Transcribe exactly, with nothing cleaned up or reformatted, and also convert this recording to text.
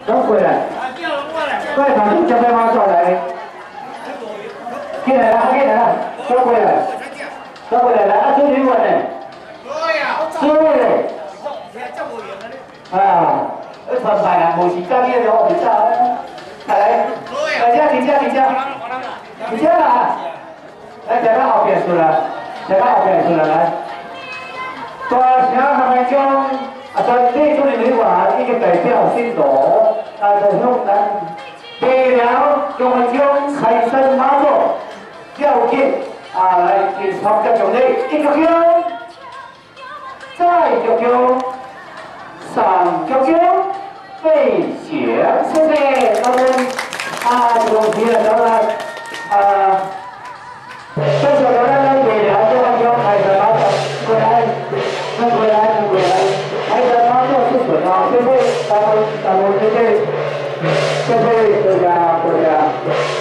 都过来，快把这小白猫抓来，进来了，进来了，都过来，都过来了，啊，朱云文呢？朱云嘞？啊，你传牌啊，无时间你就我比较，来，来这，停车，停车，停车啦！来，站到后边出来，站到后边出来来。大城行的中，啊，在地主的女娃已经代表新罗，啊，就向咱北寮中的中开山马祖吊起，啊，来进行这种的一个叫，再一个叫，上个叫，背写，谢谢我们啊，主持人咱们啊，谢谢咱们北寮中的中开山马祖过来。回来，回来，还在操作是准啊！谢谢，咱们咱们谢谢，谢谢大家，大家。